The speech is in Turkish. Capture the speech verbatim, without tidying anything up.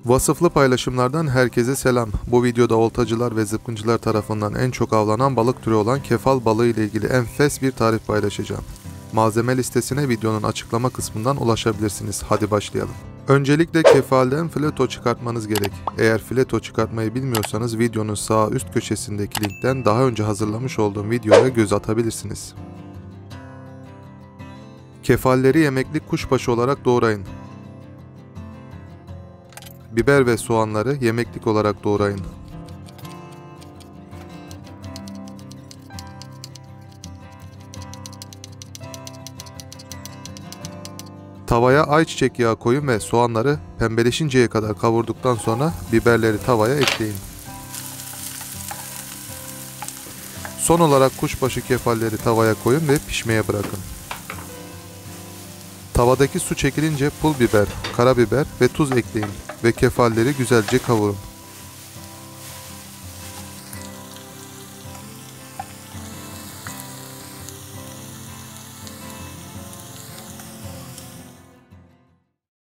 Vasıflı paylaşımlardan herkese selam. Bu videoda oltacılar ve zıpkıncılar tarafından en çok avlanan balık türü olan kefal balığı ile ilgili enfes bir tarif paylaşacağım. Malzeme listesine videonun açıklama kısmından ulaşabilirsiniz. Hadi başlayalım. Öncelikle kefalden fileto çıkartmanız gerek. Eğer fileto çıkartmayı bilmiyorsanız videonun sağ üst köşesindeki linkten daha önce hazırlamış olduğum videoya göz atabilirsiniz. Kefalleri yemeklik kuşbaşı olarak doğrayın. Biber ve soğanları yemeklik olarak doğrayın. Tavaya ayçiçek yağı koyun ve soğanları pembeleşinceye kadar kavurduktan sonra biberleri tavaya ekleyin. Son olarak kuşbaşı kefalleri tavaya koyun ve pişmeye bırakın. Tavadaki su çekilince pul biber, karabiber ve tuz ekleyin ve kefalleri güzelce kavurun.